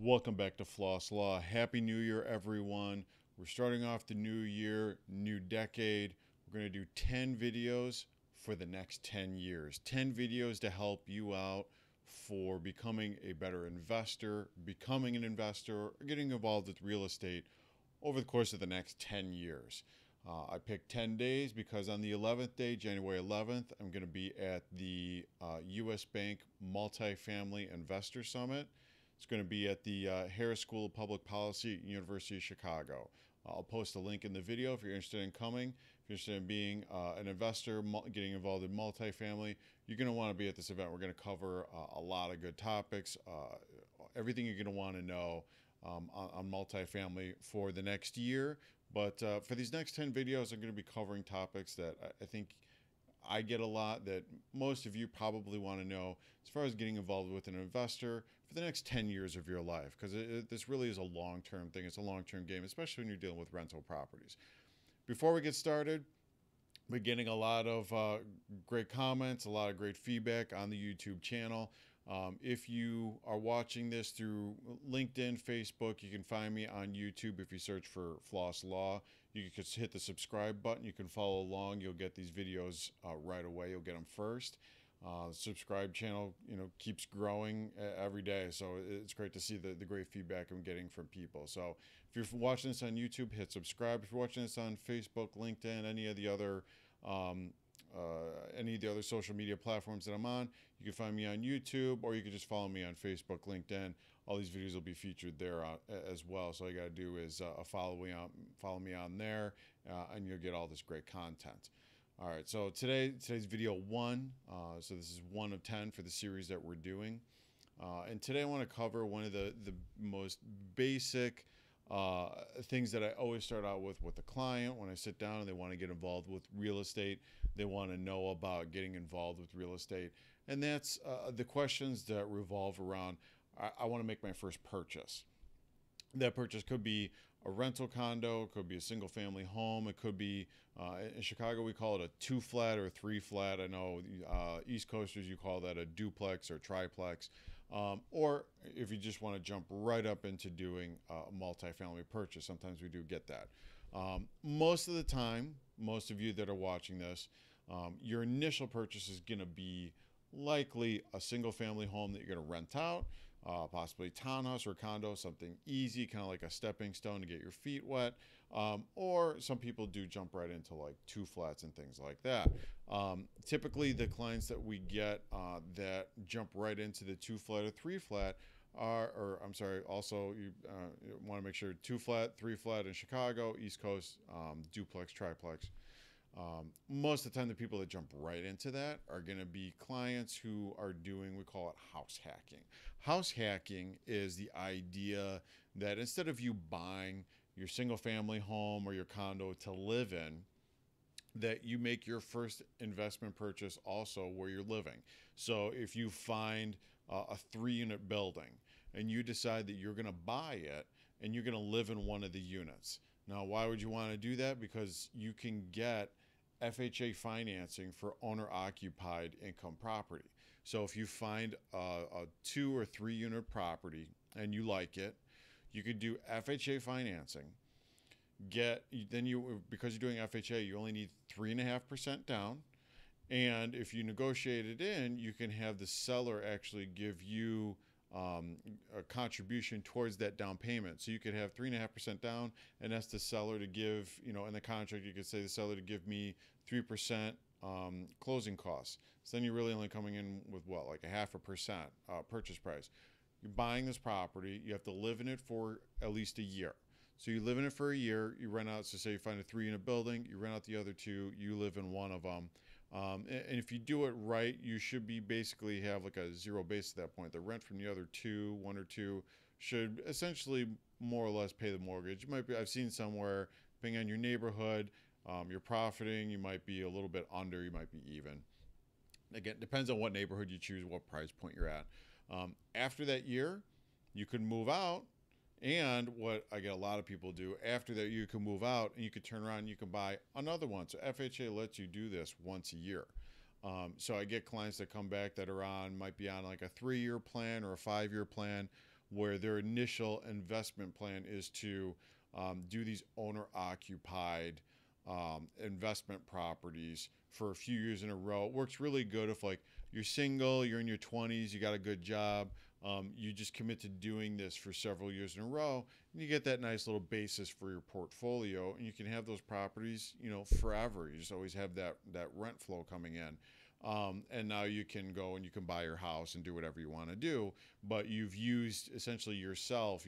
Welcome back to Floss Law. Happy New Year, everyone. We're starting off the new year, new decade. We're going to do 10 videos for the next 10 years. 10 videos to help you out for becoming a better investor, becoming an investor, or getting involved with real estate over the course of the next 10 years. I picked 10 days because on the 11th day, January 11th, I'm going to be at the U.S. Bank Multifamily Investor Summit. It's going to be at the Harris School of Public Policy, University of Chicago. I'll post a link in the video if you're interested in coming. If you're interested in being an investor, getting involved in multifamily, you're going to want to be at this event. We're going to cover a lot of good topics, everything you're going to want to know on multifamily for the next year. But for these next 10 videos, I'm going to be covering topics that I think I get a lot that most of you probably want to know as far as getting involved with an investor for the next 10 years of your life, because this really is a long-term thing. It's a long-term game, especially when you're dealing with rental properties. Before we get started, we're getting a lot of great comments, a lot of great feedback on the YouTube channel. If you are watching this through LinkedIn, Facebook, you can find me on YouTube if you search for Floss Law. You can just hit the subscribe button. You can follow along. You'll get these videos right away. You'll get them first. The subscribe channel, keeps growing every day. So it's great to see the great feedback I'm getting from people. So if you're watching this on YouTube, hit subscribe. If you're watching this on Facebook, LinkedIn, any of the other social media platforms that I'm on, you can find me on YouTube, or you can just follow me on Facebook, LinkedIn. All these videos will be featured there as well. So all you got to do is follow me on there, and you'll get all this great content. All right, so today's video 1. So this is 1 of 10 for the series that we're doing. And today I want to cover one of the most basic things that I always start out with a client when I sit down and they want to get involved with real estate. They want to know about getting involved with real estate. And that's the questions that revolve around, I want to make my first purchase. That purchase could be a rental condo, it could be a single family home, it could be, in Chicago we call it a 2-flat or 3-flat. I know East Coasters, you call that a duplex or triplex. Or if you just want to jump right up into doing a multifamily purchase, sometimes we do get that. Most of the time, most of you that are watching this, your initial purchase is going to be likely a single family home that you're going to rent out, possibly townhouse or condo, something easy, kind of like a stepping stone to get your feet wet. Or some people do jump right into like 2-flats and things like that. Typically, the clients that we get that jump right into the 2-flat or 3-flat also you want to make sure 2-flat, 3-flat in Chicago, East Coast, duplex, triplex. Most of the time, the people that jump right into that are going to be clients who are doing, we call it house hacking. House hacking is the idea that instead of you buying your single family home or your condo to live in, that you make your first investment purchase also where you're living. So if you find a 3-unit building and you decide that you're going to buy it and you're going to live in one of the units. Now, why would you want to do that? Because you can get FHA financing for owner-occupied income property. So if you find a 2 or 3 unit property and you like it, you could do FHA financing. Because you're doing FHA, you only need 3.5% down. And if you negotiate it in, you can have the seller actually give you a contribution towards that down payment. So you could have 3.5% down, and that's the seller to give, in the contract, you could say the seller to give me 3% closing costs. So then you're really only coming in with what, like 0.5% purchase price. You're buying this property, you have to live in it for at least a year. So you live in it for a year, you rent out, so say you find a 3-unit building, you rent out the other 2, you live in one of them. And if you do it right, you should be basically have like a zero base at that point. The rent from the other 1 or 2, should essentially more or less pay the mortgage. I've seen somewhere, depending on your neighborhood, you're profiting, you might be a little bit under, you might be even. Again, depends on what neighborhood you choose, what price point you're at. After that year, you can move out. And what I get a lot of people do, after that you can move out and you can turn around and you can buy another one. So FHA lets you do this once a year. So I get clients that come back that might be on like a 3-year plan or a 5-year plan, where their initial investment plan is to do these owner-occupied investment properties for a few years in a row. It works really good if like you're single, you're in your 20s, you got a good job, you just commit to doing this for several years in a row, and you get that nice little basis for your portfolio, and you can have those properties, forever. You just always have that rent flow coming in. And now you can go and you can buy your house and do whatever you want to do, but you've used essentially yourself,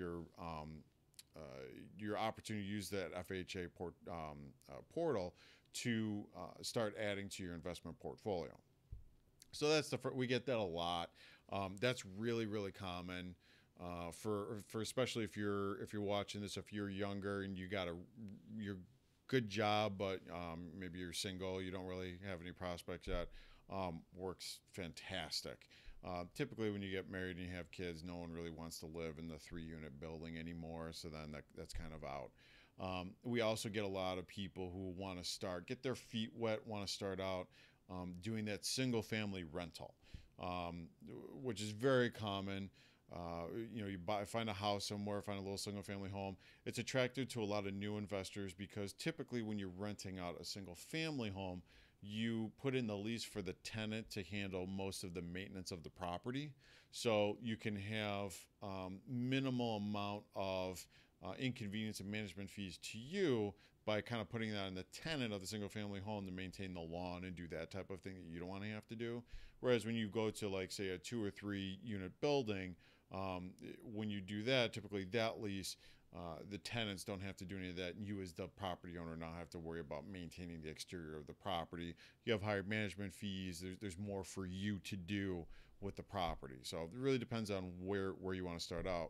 your opportunity to use that FHA portal to start adding to your investment portfolio. So that's we get that a lot. That's really, really common for especially if you're watching this, if you're younger and you're good job, but maybe you're single, you don't really have any prospects yet. Works fantastic. Typically, when you get married and you have kids, no one really wants to live in the 3-unit building anymore, so then that's kind of out. We also get a lot of people who want to get their feet wet, want to start out doing that single-family rental, which is very common. You find a house somewhere, find a little single-family home. It's attractive to a lot of new investors because typically when you're renting out a single-family home, you put in the lease for the tenant to handle most of the maintenance of the property. So you can have minimal amount of inconvenience and management fees to you by kind of putting that on the tenant of the single-family home to maintain the lawn and do that type of thing that you don't want to have to do. Whereas when you go to, like, say, a 2 or 3 unit building, when you do that, typically that lease, the tenants don't have to do any of that. And you as the property owner now have to worry about maintaining the exterior of the property. You have higher management fees. There's more for you to do with the property. So it really depends on where you want to start out.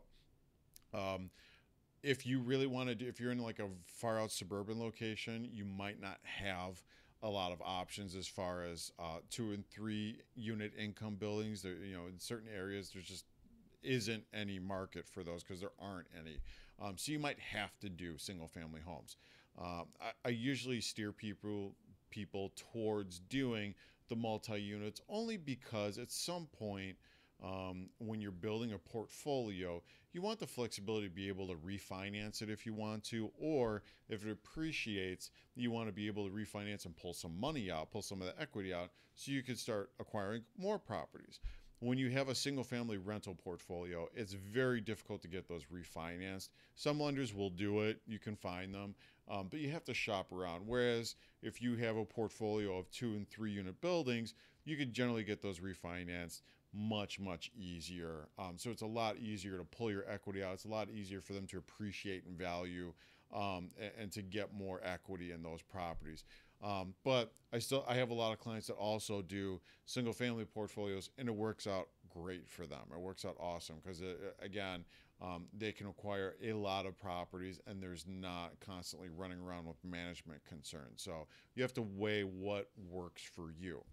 If you really want to if you're in like a far out suburban location, you might not have a lot of options as far as 2 and 3 unit income buildings. There, in certain areas, there just isn't any market for those because there aren't any. So you might have to do single family homes. I usually steer people towards doing the multi-units only because at some point when you're building a portfolio, you want the flexibility to be able to refinance it if you want to, or if it appreciates, you want to be able to refinance and pull some money out, pull some of the equity out, so you can start acquiring more properties. When you have a single-family rental portfolio, it's very difficult to get those refinanced. Some lenders will do it. You can find them, but you have to shop around. Whereas if you have a portfolio of 2 and 3 unit buildings, you can generally get those refinanced much, much easier. So it's a lot easier to pull your equity out. It's a lot easier for them to appreciate in value and to get more equity in those properties. But I have a lot of clients that also do single family portfolios, and it works out great for them. It works out awesome because again, they can acquire a lot of properties and there's not constantly running around with management concerns. So you have to weigh what works for you.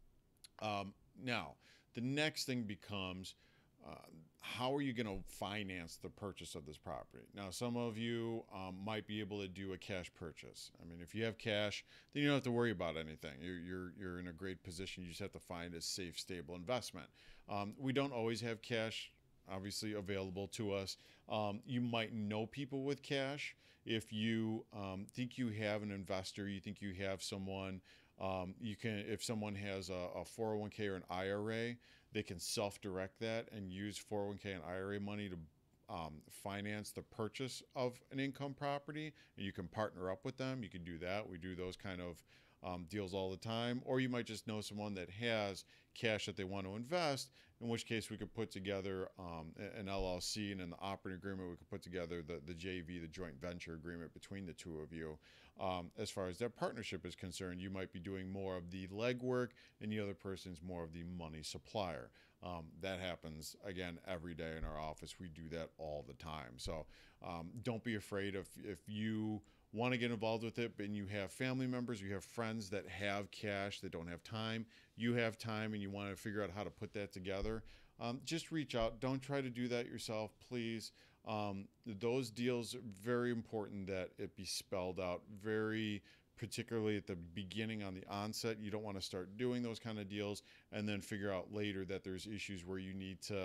Now, the next thing becomes, how are you going to finance the purchase of this property? Now, some of you might be able to do a cash purchase. I mean, if you have cash, then you don't have to worry about anything. You're in a great position. You just have to find a safe, stable investment. We don't always have cash, obviously, available to us. You might know people with cash. If you think you have an investor, you think you have someone, if someone has a 401k or an IRA, they can self-direct that and use 401k and IRA money to finance the purchase of an income property. And you can partner up with them. You can do that. We do those kind of deals all the time. Or you might just know someone that has cash that they want to invest, in which case we could put together an LLC, and in the operating agreement we could put together the JV, the joint venture agreement between the two of you. As far as that partnership is concerned, you might be doing more of the legwork and the other person's more of the money supplier. That happens, again, every day in our office. We do that all the time. So don't be afraid if you want to get involved with it, but you have family members, you have friends that have cash that don't have time, you have time and you want to figure out how to put that together, just reach out. Don't try to do that yourself, please. Those deals, very important that it be spelled out very particularly at the beginning on the onset. You don't want to start doing those kind of deals and then figure out later that there's issues where you need to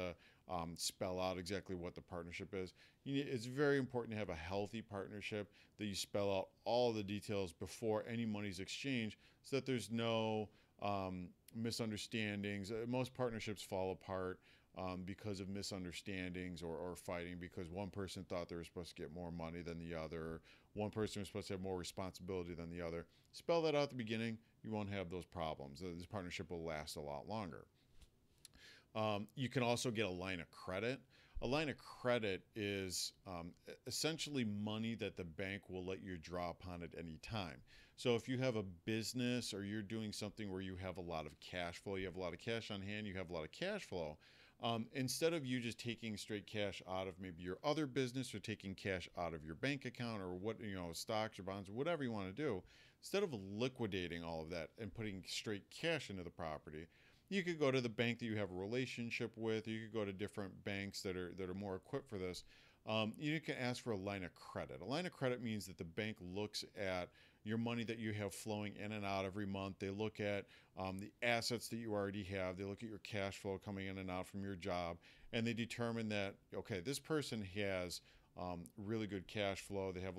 spell out exactly what the partnership is. It's very important to have a healthy partnership, that you spell out all the details before any money's exchanged, so that there's no misunderstandings. Most partnerships fall apart because of misunderstandings or fighting because one person thought they were supposed to get more money than the other. One person was supposed to have more responsibility than the other. Spell that out at the beginning. You won't have those problems. This partnership will last a lot longer. You can also get a line of credit. A line of credit is essentially money that the bank will let you draw upon at any time. So if you have a business or you're doing something where you have a lot of cash flow, you have a lot of cash on hand, you have a lot of cash flow, instead of you just taking straight cash out of maybe your other business or taking cash out of your bank account or stocks or bonds or whatever you want to do, instead of liquidating all of that and putting straight cash into the property, you could go to the bank that you have a relationship with. Or you could go to different banks that are more equipped for this. You can ask for a line of credit. A line of credit means that the bank looks at your money that you have flowing in and out every month. They look at the assets that you already have. They look at your cash flow coming in and out from your job, and they determine that, okay, this person has really good cash flow. They have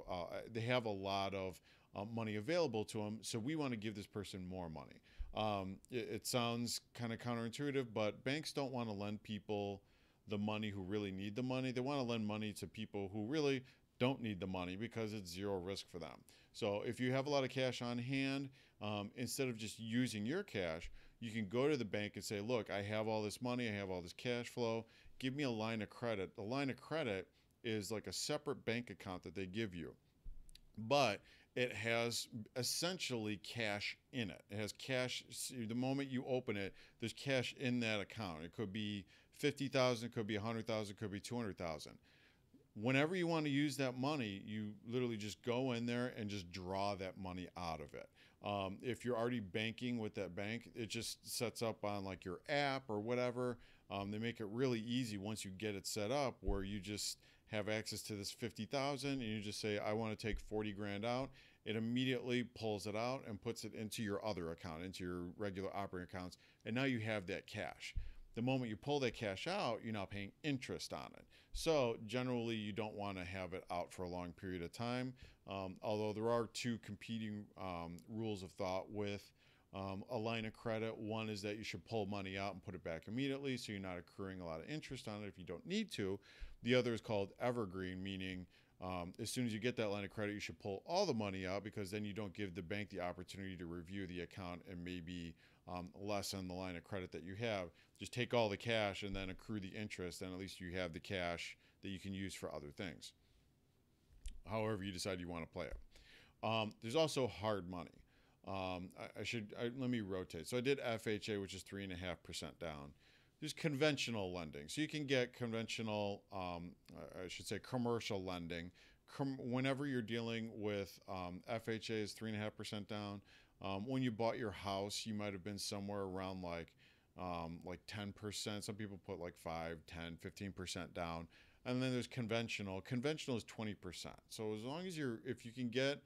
a lot of money available to them, so we want to give this person more money. It sounds kind of counterintuitive, but banks don't want to lend people the money who really need the money. They want to lend money to people who really don't need the money because it's zero risk for them. So if you have a lot of cash on hand, instead of just using your cash, you can go to the bank and say, look, I have all this money, I have all this cash flow, give me a line of credit. The line of credit is like a separate bank account that they give you, but it has essentially cash in it. It has cash. The moment you open it, there's cash in that account. It could be 50,000, it could be 100,000, it could be 200,000. Whenever you want to use that money, you literally just go in there and just draw that money out of it. If you're already banking with that bank, it just sets up on like your app or whatever. They make it really easy once you get it set up, where you just have access to this 50,000 and you just say, I want to take 40 grand out. It immediately pulls it out and puts it into your other account, into your regular operating accounts. And now you have that cash. The moment you pull that cash out, you're now paying interest on it. So generally, you don't want to have it out for a long period of time. Although there are two competing rules of thought with a line of credit. One is that you should pull money out and put it back immediately, so you're not accruing a lot of interest on it if you don't need to. The other is called evergreen, meaning as soon as you get that line of credit, you should pull all the money out, because then you don't give the bank the opportunity to review the account and maybe lessen the line of credit that you have. Just take all the cash and then accrue the interest, and at least you have the cash that you can use for other things, however you decide you want to play it. There's also hard money. Let me rotate. So I did FHA, which is 3.5% down. There's conventional lending. So you can get conventional, commercial lending. Whenever you're dealing with FHA is 3.5% down. When you bought your house, you might have been somewhere around like 10%. Some people put like 5, 10, 15% down. And then there's conventional. Conventional is 20%. So as long as if you can get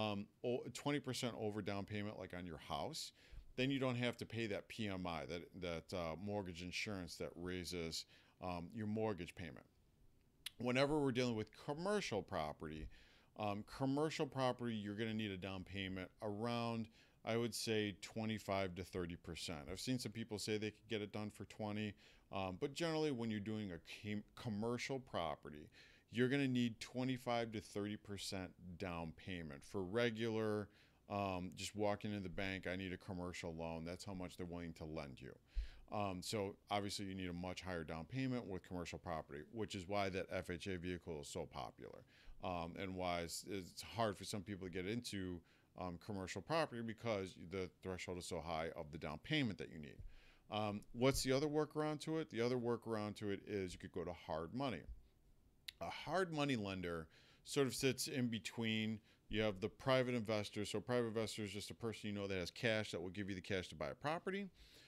20% over down payment, like on your house, then you don't have to pay that PMI, that mortgage insurance that raises your mortgage payment. Whenever we're dealing with commercial property, you're going to need a down payment around, I would say, 25 to 30%. I've seen some people say they could get it done for 20, but generally when you're doing a commercial property, you're going to need 25 to 30% down payment. For regular, just walking into the bank, I need a commercial loan, that's how much they're willing to lend you. So obviously you need a much higher down payment with commercial property, which is why that FHA vehicle is so popular, and why it's hard for some people to get into commercial property, because the threshold is so high of the down payment that you need. What's the other workaround to it? The other workaround to it is you could go to hard money. A hard money lender sort of sits in between. You have the private investor. So private investor is just a person you know that has cash that will give you the cash to buy a property.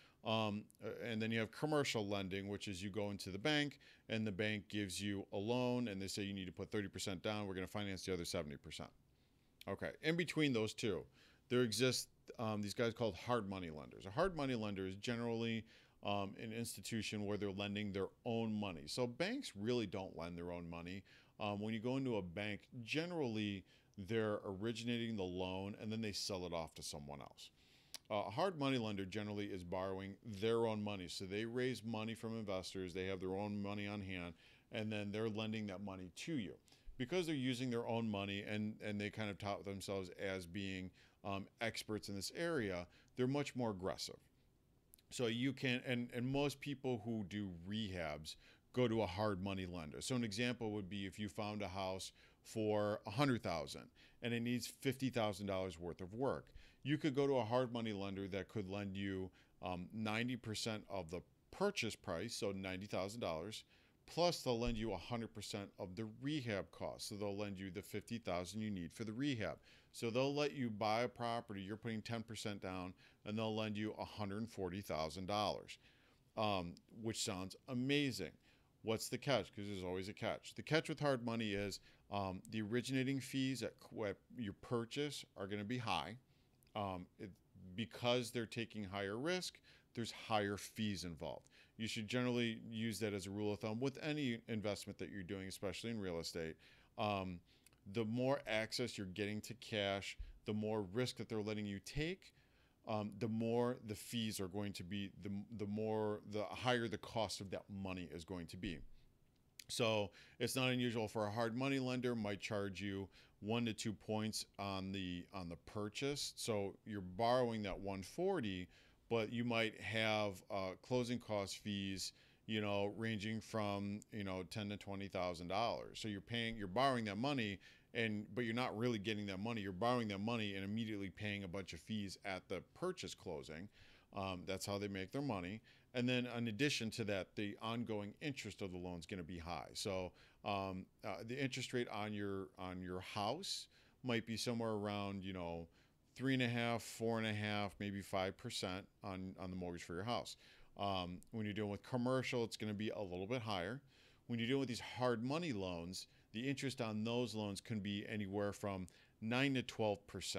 And then you have commercial lending, which is you go into the bank and the bank gives you a loan and they say you need to put 30% down. We're going to finance the other 70%. Okay. In between those two, there exist these guys called hard money lenders. A hard money lender is generally an institution where they're lending their own money. So banks really don't lend their own money. When you go into a bank, generally they're originating the loan and then they sell it off to someone else. A hard money lender generally is borrowing their own money. So they raise money from investors, they have their own money on hand, and then they're lending that money to you. Because they're using their own money and they kind of tout themselves as being experts in this area, they're much more aggressive. So you can, and most people who do rehabs go to a hard money lender. So an example would be if you found a house for $100,000 and it needs $50,000 worth of work, you could go to a hard money lender that could lend you 90% of the purchase price, so $90,000, plus they'll lend you 100% of the rehab cost. So they'll lend you the $50,000 you need for the rehab. So they'll let you buy a property, you're putting 10% down, and they'll lend you $140,000, which sounds amazing. What's the catch? Because there's always a catch. The catch with hard money is the originating fees at your purchase are going to be high. Because they're taking higher risk, there's higher fees involved. You should generally use that as a rule of thumb with any investment that you're doing, especially in real estate. The more access you're getting to cash, the more risk that they're letting you take, the more the fees are going to be, the higher the cost of that money is going to be. So it's not unusual for a hard money lender might charge you 1 to 2 points on the purchase. So you're borrowing that 140, but you might have closing cost fees, ranging from $10,000 to $20,000. So you're borrowing that money, but you're not really getting that money. You're borrowing that money and immediately paying a bunch of fees at the purchase closing. That's how they make their money. And then in addition to that, the ongoing interest of the loan is going to be high. So the interest rate on your house might be somewhere around 3.5%, 4.5%, maybe 5% on the mortgage for your house. When you're dealing with commercial, it's going to be a little bit higher. When you're dealing with these hard money loans, the interest on those loans can be anywhere from 9 to 12%.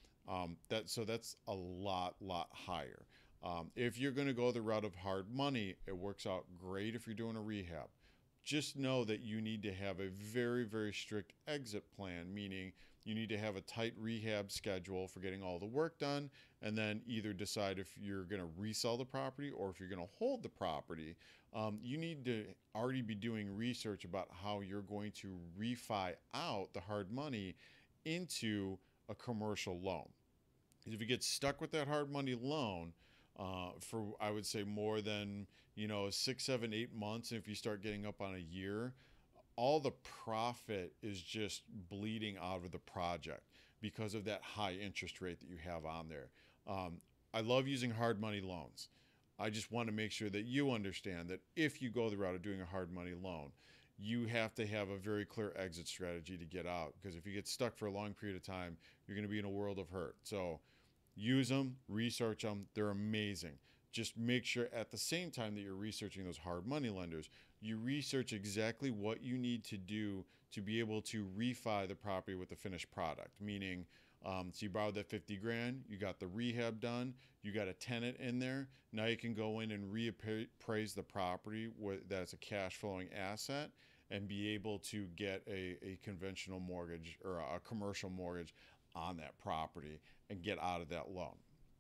So that's a lot higher. If you're going to go the route of hard money, it works out great if you're doing a rehab. Just know that you need to have a very, very strict exit plan, meaning you need to have a tight rehab schedule for getting all the work done, and then either decide if you're going to resell the property or if you're going to hold the property. You need to already be doing research about how you're going to refi out the hard money into a commercial loan. If you get stuck with that hard money loan for, I would say, more than 6, 7, 8 months, and if you start getting up on a year, all the profit is just bleeding out of the project because of that high interest rate that you have on there. I love using hard money loans. I just want to make sure that you understand that if you go the route of doing a hard money loan, you have to have a very clear exit strategy to get out, because if you get stuck for a long period of time, you're going to be in a world of hurt. So use them, research them. They're amazing. Just make sure at the same time that you're researching those hard money lenders, you research exactly what you need to do to be able to refi the property with the finished product. Meaning, so you borrowed that 50 grand, you got the rehab done, you got a tenant in there. Now you can go in and reappraise the property that's a cash flowing asset and be able to get a conventional mortgage or a commercial mortgage on that property and get out of that loan.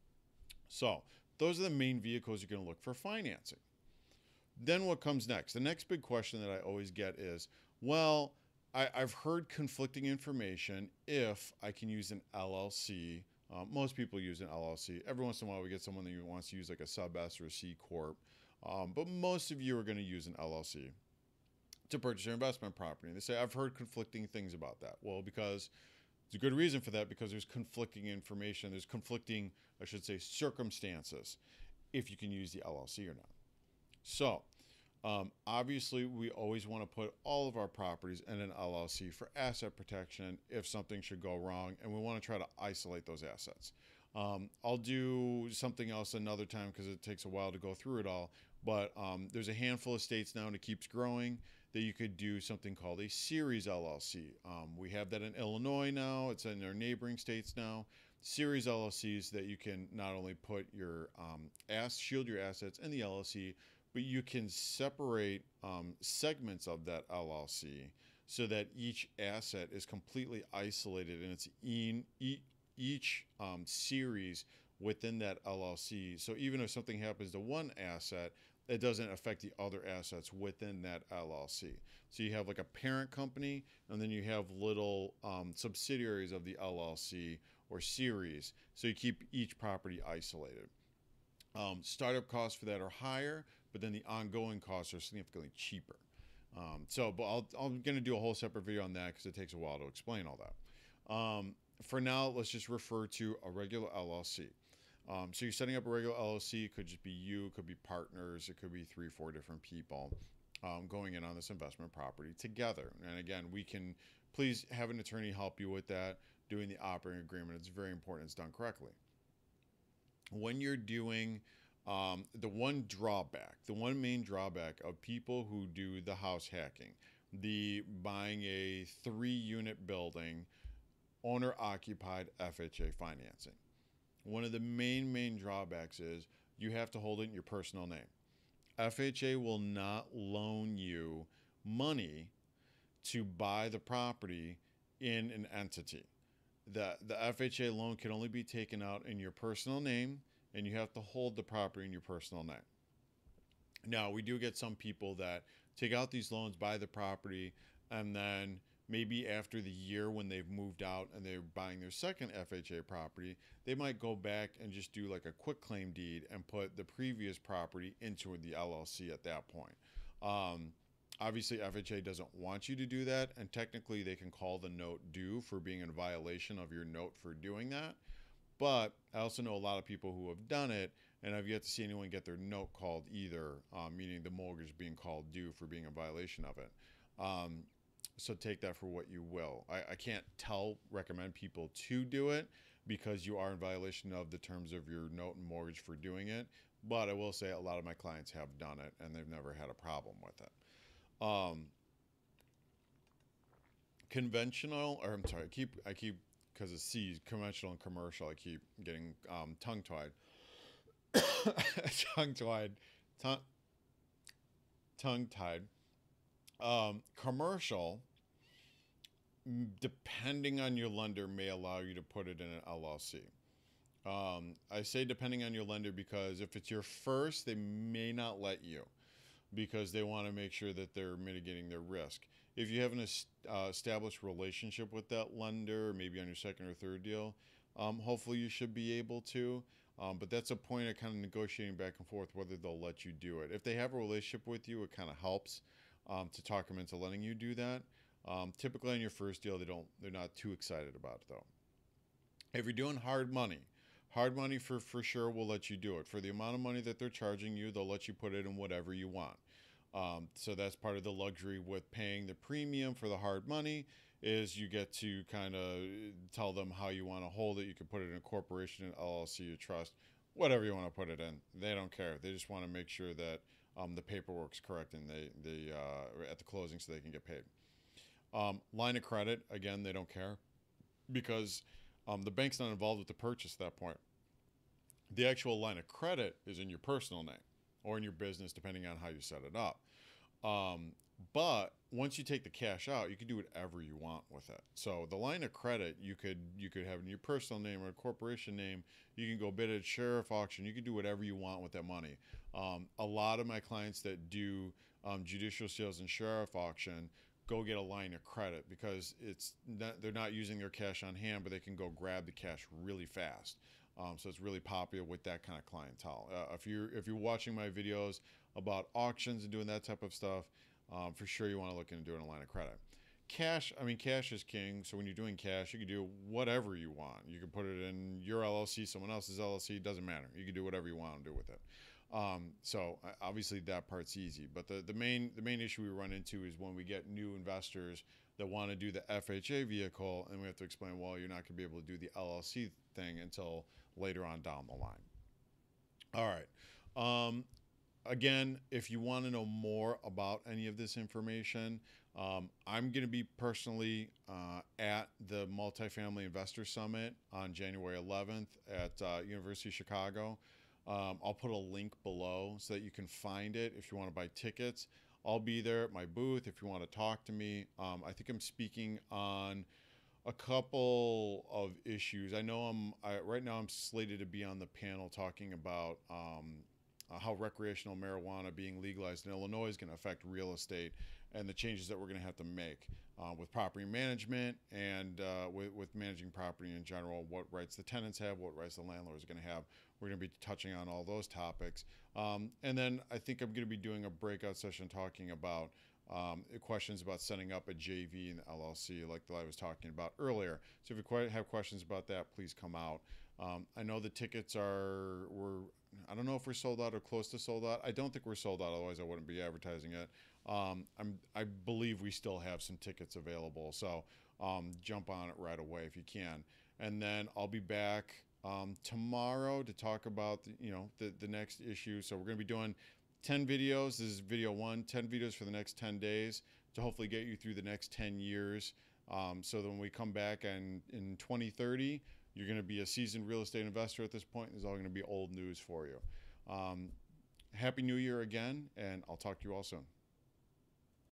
So those are the main vehicles you're going to look for financing. Then what comes next? The next big question that I always get is, well, I've heard conflicting information if I can use an LLC. Most people use an LLC. Every once in a while we get someone that wants to use like a sub S or a C corp. But most of you are going to use an LLC to purchase your investment property. And they say, I've heard conflicting things about that. Well, because there's a good reason for that, because there's conflicting information. There's conflicting, I should say, circumstances if you can use the LLC or not. So obviously, we always want to put all of our properties in an LLC for asset protection if something should go wrong, and we want to try to isolate those assets. I'll do something else another time because it takes a while to go through it all, but there's a handful of states now, and it keeps growing, that you could do something called a series LLC. We have that in Illinois now. It's in our neighboring states now. series LLCs that you can not only put your shield your assets in the LLC, but you can separate segments of that LLC so that each asset is completely isolated and it's in each series within that LLC. So even if something happens to one asset, it doesn't affect the other assets within that LLC. So you have like a parent company, and then you have little subsidiaries of the LLC or series. So you keep each property isolated. Startup costs for that are higher, but then the ongoing costs are significantly cheaper. But I'm going to do a whole separate video on that because it takes a while to explain all that. For now, let's just refer to a regular LLC. So you're setting up a regular LLC. It could just be you, it could be partners, it could be 3-4 different people going in on this investment property together. And again, we can please have an attorney help you with that, doing the operating agreement. It's very important it's done correctly. When you're doing the one main drawback of people who do the house hacking, the buying a 3-unit building, owner-occupied FHA financing. One of the main drawbacks is you have to hold it in your personal name. FHA will not loan you money to buy the property in an entity. The FHA loan can only be taken out in your personal name, and you have to hold the property in your personal name. Now, we do get some people that take out these loans, buy the property, and then maybe after the year when they've moved out and they're buying their second FHA property, they might go back and just do like a quick claim deed and put the previous property into the LLC at that point. Obviously, FHA doesn't want you to do that, and technically they can call the note due for being in violation of your note for doing that. But I also know a lot of people who have done it, and I've yet to see anyone get their note called either, meaning the mortgage being called due for being in violation of it. So take that for what you will. I can't recommend people to do it because you are in violation of the terms of your note and mortgage for doing it. But I will say a lot of my clients have done it and they've never had a problem with it. Conventional, or I'm sorry, I keep because of C's, conventional and commercial, I keep getting tongue-tied. Tongue-tied. Commercial, depending on your lender, may allow you to put it in an LLC. I say depending on your lender because if it's your first, they may not let you because they want to make sure that they're mitigating their risk. If you have an established relationship with that lender, maybe on your second or third deal, hopefully you should be able to. But that's a point of kind of negotiating back and forth whether they'll let you do it. If they have a relationship with you, it kind of helps to talk them into letting you do that. Typically on your first deal, they're not too excited about it though. If you're doing hard money for sure will let you do it. For the amount of money that they're charging you, they'll let you put it in whatever you want. So that's part of the luxury with paying the premium for the hard money is you get to kind of tell them how you want to hold it. You can put it in a corporation, an LLC, a trust, whatever you want to put it in. They don't care. They just want to make sure that the paperwork's correct and they at the closing so they can get paid. Line of credit, again, they don't care because the bank's not involved with the purchase at that point. The actual line of credit is in your personal name or in your business, depending on how you set it up. But once you take the cash out, you can do whatever you want with it. So the line of credit, you could have in your personal name or a corporation name. You can go bid at sheriff auction. You can do whatever you want with that money. A lot of my clients that do judicial sales and sheriff auction go get a line of credit because they're not using their cash on hand, but they can go grab the cash really fast. So it's really popular with that kind of clientele. If you're watching my videos about auctions and doing that type of stuff, for sure you want to look into doing a line of credit. Cash is king. So when you're doing cash, you can do whatever you want. You can put it in your LLC, someone else's LLC, doesn't matter. You can do whatever you want to do with it. So obviously that part's easy, but the main issue we run into is when we get new investors that want to do the FHA vehicle, and we have to explain, well, you're not going to be able to do the LLC thing until later on down the line. All right. Again, if you want to know more about any of this information, I'm going to be personally at the Multifamily Investor Summit on January 11th at University of Chicago. I'll put a link below so that you can find it if you want to buy tickets. I'll be there at my booth if you want to talk to me. I think I'm speaking on a couple of issues. I know right now I'm slated to be on the panel talking about how recreational marijuana being legalized in Illinois is going to affect real estate and the changes that we're going to have to make with property management and with managing property in general, what rights the tenants have, what rights the landlords are going to have. We're going to be touching on all those topics. And then I think I'm going to be doing a breakout session talking about questions about setting up a JV and LLC like I was talking about earlier. So if you have questions about that, please come out. I know the tickets I don't know if we're sold out or close to sold out. I don't think we're sold out, otherwise I wouldn't be advertising it. I believe we still have some tickets available, so jump on it right away if you can. And then I'll be back tomorrow to talk about the next issue. So we're going to be doing 10 videos. This is video 1, 10 videos for the next 10 days to hopefully get you through the next 10 years. So that when we come back in 2030, you're going to be a seasoned real estate investor at this point. This is all going to be old news for you. Happy New Year again, and I'll talk to you all soon.